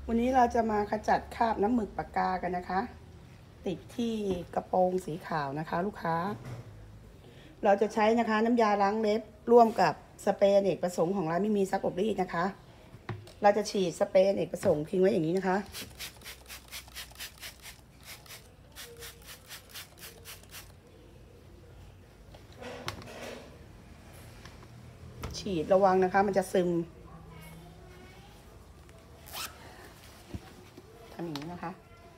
วันนี้เราจะมาขจัดคราบน้ำหมึกปากกากันนะคะติดที่กระโปรงสีขาวนะคะลูกค้าเราจะใช้นะคะน้ำยาล้างเล็บร่วมกับสเปรย์อเนกประสงค์ของร้านไม่มีซักอบรีดนะคะเราจะฉีดสเปรย์อเนกประสงค์ทิ้งไว้อย่างนี้นะคะฉีดระวังนะคะมันจะซึมทำอย่างนี้นะคะ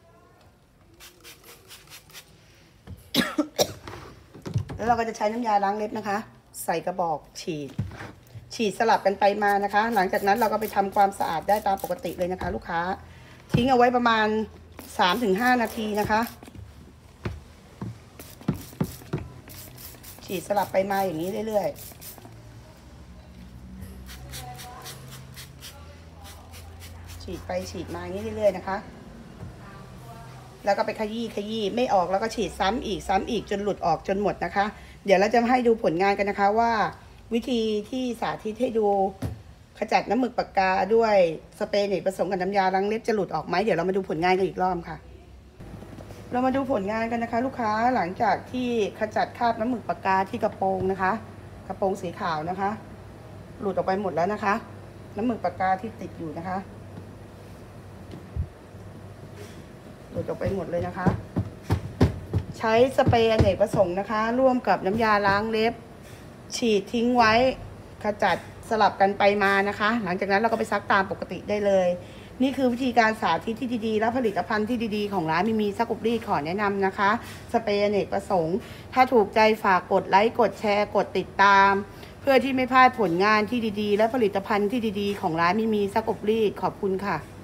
แล้วเราก็จะใช้น้ำยาล้างเล็บนะคะใส่กระบอกฉีดสลับกันไปมานะคะหลังจากนั้นเราก็ไปทำความสะอาดได้ตามปกติเลยนะคะลูกค้าทิ้งเอาไว้ประมาณ 3-5 นาทีนะคะฉีดสลับไปมาอย่างนี้เรื่อยๆฉีดไปฉีดมาอย่างนี้เรื่อยๆนะคะแล้วก็ไปขยี้ไม่ออกแล้วก็ฉีดซ้ำอีกจนหลุดออกจนหมดนะคะเดี๋ยวเราจะให้ดูผลงานกันนะคะว่าวิธีที่สาธิตให้ดูขจัดน้ำหมึกปากกาด้วยสเปรย์เนกผสมกับน้ำยาล้างเล็บจะหลุดออกไหมเดี๋ยวเรามาดูผลงานกันอีกรอบค่ะเรามาดูผลงานกันนะคะลูกค้าหลังจากที่ขจัดคราบน้ำหมึกปากกาที่กระโปรงนะคะกระโปรงสีขาวนะคะหลุดออกไปหมดแล้วนะคะน้ำหมึกปากกาที่ติดอยู่นะคะหลุดออกไปหมดเลยนะคะใช้สเปรย์อเนกประสงค์นะคะร่วมกับน้ำยาล้างเล็บฉีดทิ้งไว้ขจัดสลับกันไปมานะคะหลังจากนั้นเราก็ไปซักตามปกติได้เลยนี่คือวิธีการสาธิตที่ดีๆและผลิตภัณฑ์ที่ดีๆของร้านมีซักอบรีดขอแนะนำนะคะสเปรย์อเนกประสงค์ถ้าถูกใจฝากกดไลค์กดแชร์กดติดตามเพื่อที่ไม่พลาดผลงานที่ดีๆและผลิตภัณฑ์ที่ดีๆของร้านมีซักอบรีดขอบคุณค่ะ